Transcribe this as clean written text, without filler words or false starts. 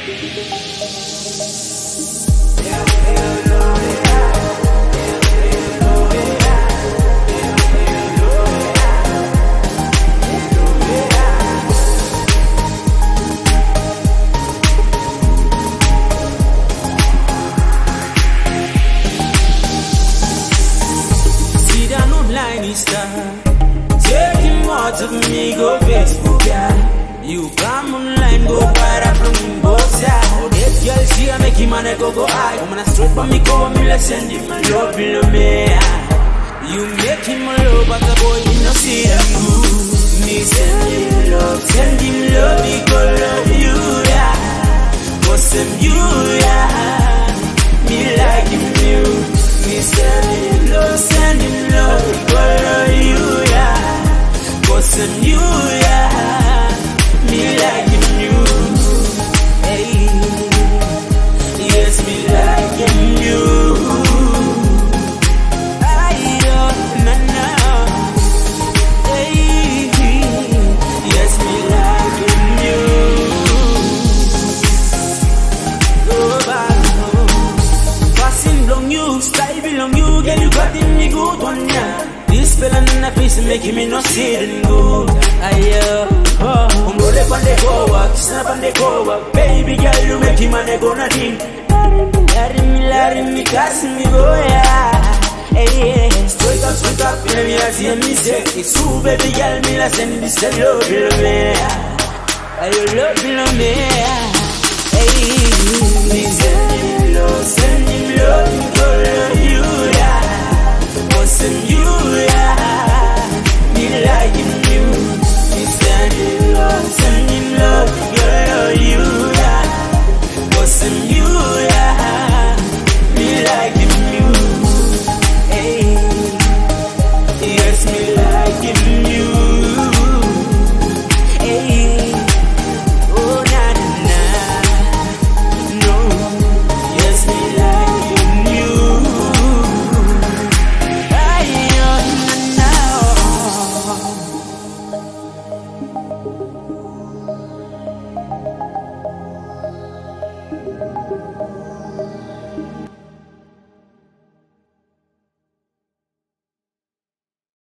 Taking more to me, go Facebook, yeah. You come online, go para from both sides. That girl, she a make him and go high. I'm gonna straight for me, go me, let's send him a love below me. You make him a love, but the boy, he no see them good. Me send him love, because love you, yeah. Cause him you, yeah. Me like him, you. Me send him love, because love you, yeah. Cause him you, yeah. Me like him, you. Hey, yes, me like him, you. Making me no see it good. Roll up on the go up, snap on the go up. Baby girl, you make him and they gonna think. Let me, cast me go, yeah. Hey, straight up, let me see me say. It's true, baby girl, me la send this love below me. I love below me. Hey, me send him love, girl, you, yeah. Cause you, yeah. Like you, me send him love, girl, you, yeah. Cause I'm you, yeah. Me like you, hey. Yes, me like you, hey. Oh, na na na, no. Yes, me like you, ay, oh, na na.